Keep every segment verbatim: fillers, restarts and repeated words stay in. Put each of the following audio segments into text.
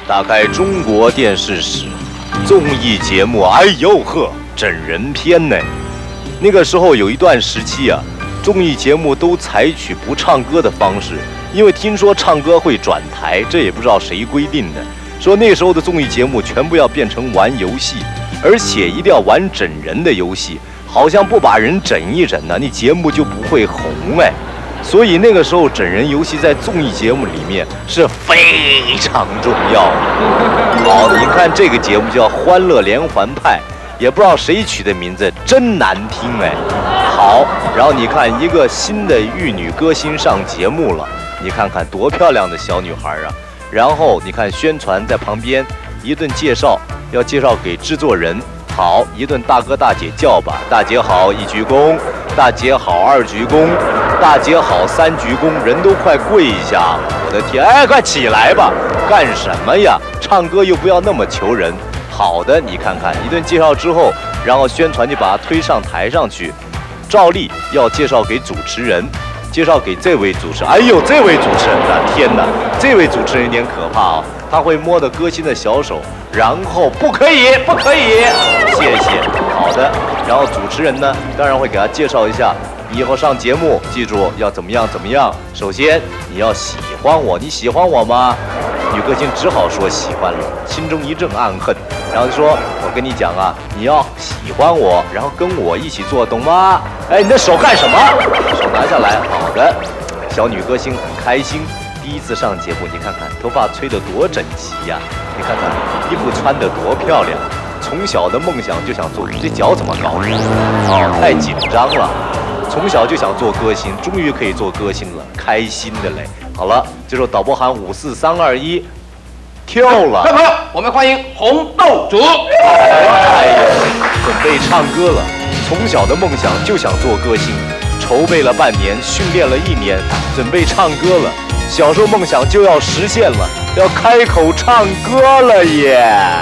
打开中国电视史，综艺节目，哎呦呵，整人篇呢。那个时候有一段时期啊，综艺节目都采取不唱歌的方式，因为听说唱歌会转台，这也不知道谁规定的。说那时候的综艺节目全部要变成玩游戏，而且一定要玩整人的游戏，好像不把人整一整呢，你节目就不会红哎。所以那个时候整人游戏在综艺节目里面是非常重要的。好，你看这个节目叫《欢乐连环派》，也不知道谁取的名字，真难听哎。好，然后你看一个新的玉女歌星上节目了，你看看多漂亮的小女孩啊！然后你看宣传在旁边一顿介绍，要介绍给制作人。好，一顿大哥大姐叫吧，大姐好一鞠躬，大姐好二鞠躬，大姐好三鞠躬，人都快跪下了，我的天！哎，快起来吧，干什么呀？唱歌又不要那么求人。好的，你看看一顿介绍之后，然后宣传就把他推上台上去，照例要介绍给主持人。介绍给这位主持人，哎呦，这位主持人啊，天哪，这位主持人有点可怕啊！他会摸着歌星的小手，然后不可以，不可以，谢谢，好的。然后主持人呢，当然会给他介绍一下，以后上节目记住要怎么样怎么样。首先你要喜欢我，你喜欢我吗？女歌星只好说喜欢了，心中一阵暗恨，然后就说：“我跟你讲啊，你要喜欢我，然后跟我一起做，懂吗？”哎，你的手干什么？手拿下来。好的，小女歌星很开心，第一次上节目，你看看头发吹得多整齐呀、啊，你看看衣服穿得多漂亮。从小的梦想就想做，这脚怎么搞的？哦，太紧张了。从小就想做歌星，终于可以做歌星了，开心的嘞。好了，这时候导播喊五四三二一，跳了。 各位朋友，我们欢迎红豆组。 哎呀，准备唱歌了。从小的梦想就想做歌星，筹备了半年，训练了一年，准备唱歌了。小时候梦想就要实现了，要开口唱歌了耶！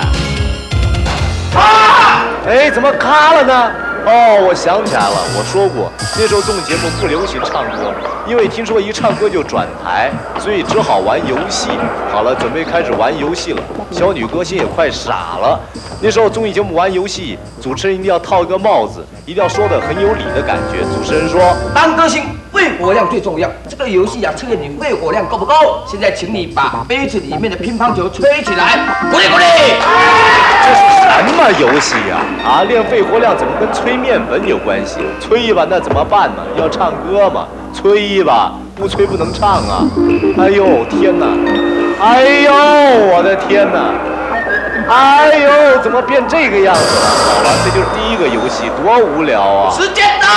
啊！哎，怎么卡了呢？哦，我想起来了，我说过那时候综艺节目不流行唱歌，因为听说一唱歌就转台，所以只好玩游戏。好了，准备开始玩游戏了。小女歌星也快傻了。那时候综艺节目玩游戏，主持人一定要套一个帽子，一定要说得很有理的感觉。主持人说：“ 当歌星肺活量最重要，这个游戏啊测验你肺活量够不够。现在请你把杯子里面的乒乓球吹起来，鼓励鼓励。” 这是什么游戏呀？啊，练肺活量怎么跟吹面粉有关系？吹吧，那怎么办呢？要唱歌嘛，吹吧，不吹不能唱啊！哎呦天哪！哎呦我的天哪！哎呦，怎么变这个样子了？好了，这就是第一个游戏，多无聊啊！ 时间到！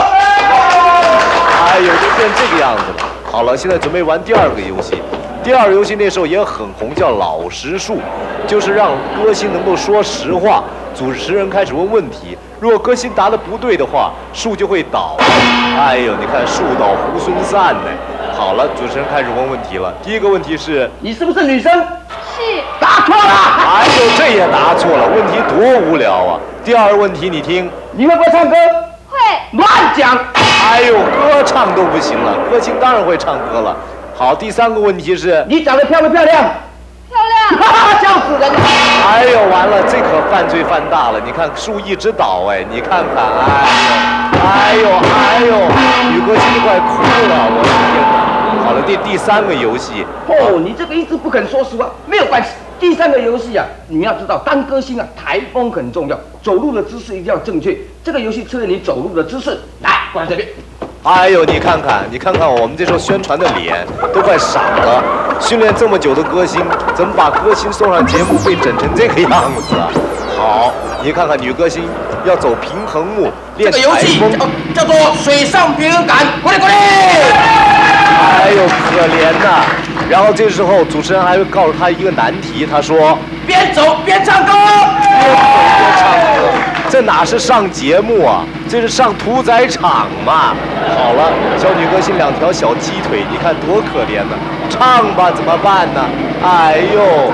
哎呦，就变这个样子了。好了，现在准备玩第二个游戏。第二个游戏那时候也很红，叫老实树，就是让歌星能够说实话。主持人开始问问题，如果歌星答得不对的话，树就会倒。哎呦，你看树倒猢狲散呢。好了，主持人开始问问题了。第一个问题是： 你是不是女生？ 是。 答错了。 哎呦，这也答错了，问题多无聊啊！第二个问题你听， 你会不会唱歌？ 会。 乱讲！ 哎呦，歌唱都不行了，歌星当然会唱歌了。好，第三个问题是：你长得漂不漂亮？ 漂亮。 哈哈，笑死人！ 哎呦，完了，这可犯罪犯大了！你看树一直倒，哎，你看看，哎呦，哎呦，哎呦，女歌星快哭了，我的天哪！好了，第第三个游戏。 哦，你这个一直不肯说实话，没有关系。第三个游戏啊，你要知道，当歌星啊，台风很重要，走路的姿势一定要正确。这个游戏测验你走路的姿势，来，过来这边。 哎呦，你看看，你看看我们这时候宣传的脸都快傻了。训练这么久的歌星，怎么把歌星送上节目被整成这个样子啊？好，你看看女歌星要走平衡木，练这个游戏叫叫做水上平衡感，鼓励鼓励。 哎呦，可怜呐！然后这时候主持人还会告诉他一个难题，他说： 边走边唱歌。 边走边唱歌，这哪是上节目啊？这是上屠宰场嘛！好了，小女歌星两条小鸡腿，你看多可怜呢！唱吧，怎么办呢？哎呦！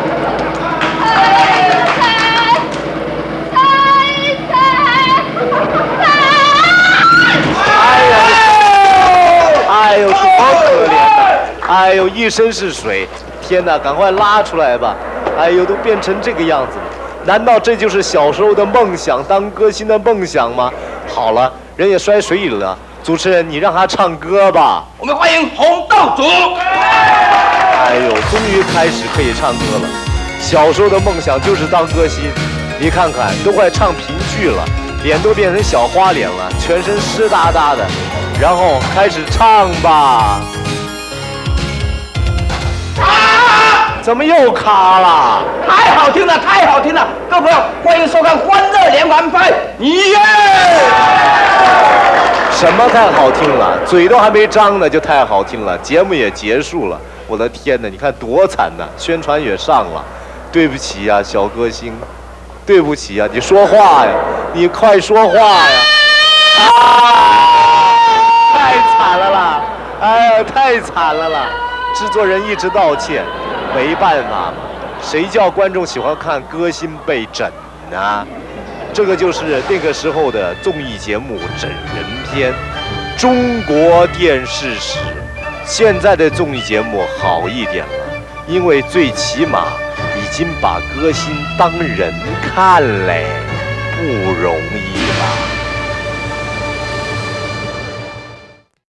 哎呀！哎呦，多可怜呐！哎呦，一身是水！天哪，赶快拉出来吧！ 哎呦，都变成这个样子了，难道这就是小时候的梦想，当歌星的梦想吗？好了，人也摔水里了，主持人你让他唱歌吧。 我们欢迎红豆组。 哎呦，终于开始可以唱歌了。小时候的梦想就是当歌星，你看看都快唱评剧了，脸都变成小花脸了，全身湿哒哒的，然后开始唱吧。怎么又卡了？ 太好听了，太好听了！各位朋友，欢迎收看《欢乐连环拍》。耶！ 什么太好听了？嘴都还没张呢，就太好听了。节目也结束了，我的天哪！你看多惨呐！宣传也上了，对不起呀、啊，小歌星，对不起呀、啊，你说话呀，你快说话呀！啊！太惨了啦！哎呀，太惨了啦！制作人一直道歉。没办法嘛，谁叫观众喜欢看歌星被整呢？这个就是那个时候的综艺节目整人篇，中国电视史。现在的综艺节目好一点了，因为最起码已经把歌星当人看嘞，不容易啦。